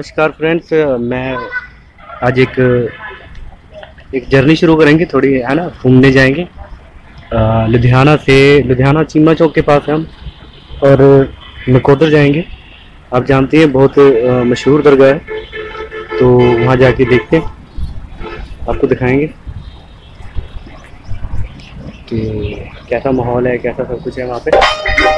नमस्कार फ्रेंड्स, मैं आज एक जर्नी शुरू करेंगे थोड़ी, है ना। घूमने जाएंगे लुधियाना चीमा चौक के पास है हम, और नकोदर जाएंगे। आप जानते हैं बहुत मशहूर दरगाह है, तो वहाँ जाके देखते हैं, आपको दिखाएंगे कि कैसा माहौल है, कैसा सब कुछ है वहाँ पे।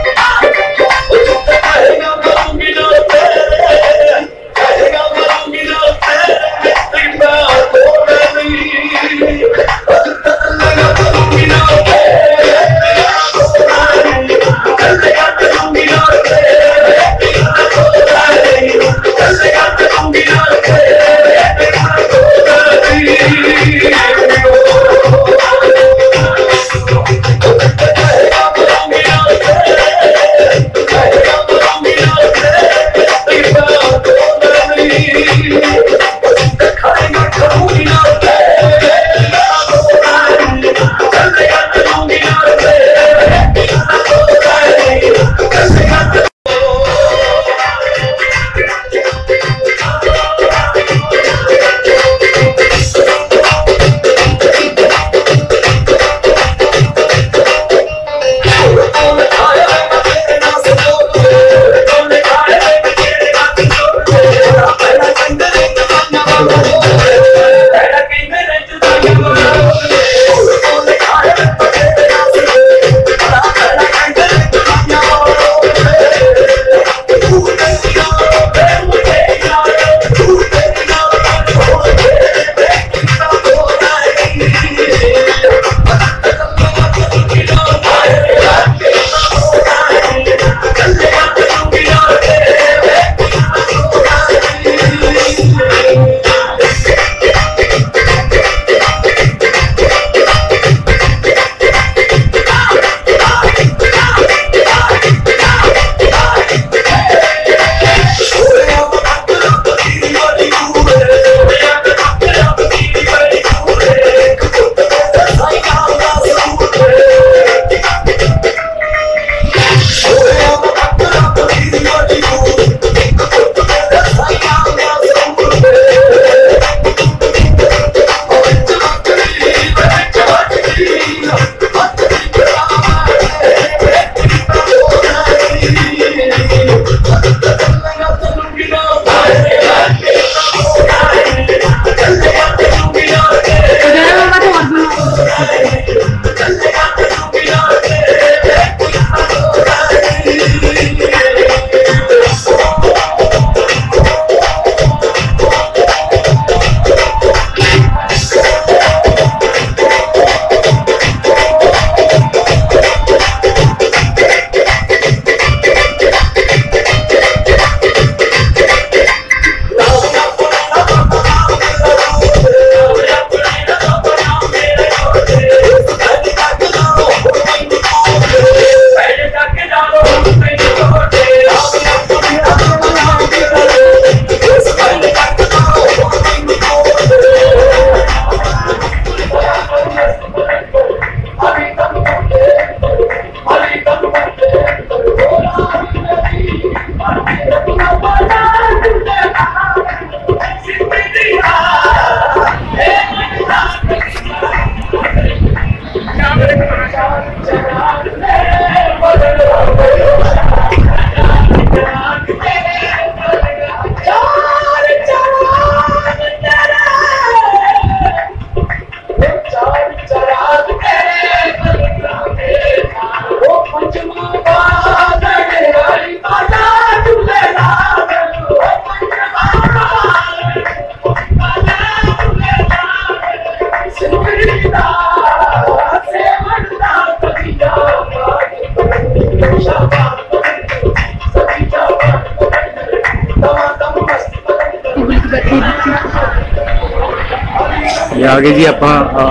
ये आगे जी आप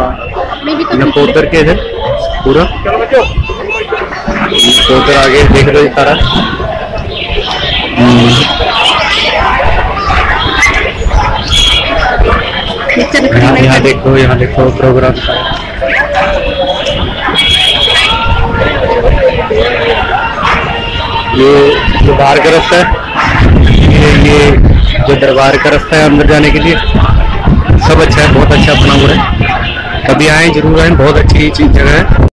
नकोदर के इधर पूरा नकोदर आगे देख रहे सारा। यहाँ देखो प्रोग्राम। ये जो बाहर का रास्ता है, ये जो दरबार का रास्ता है अंदर जाने के लिए, सब अच्छा है, बहुत अच्छा बना हुआ है। कभी आए जरूर आए, बहुत अच्छी चीज जगह है।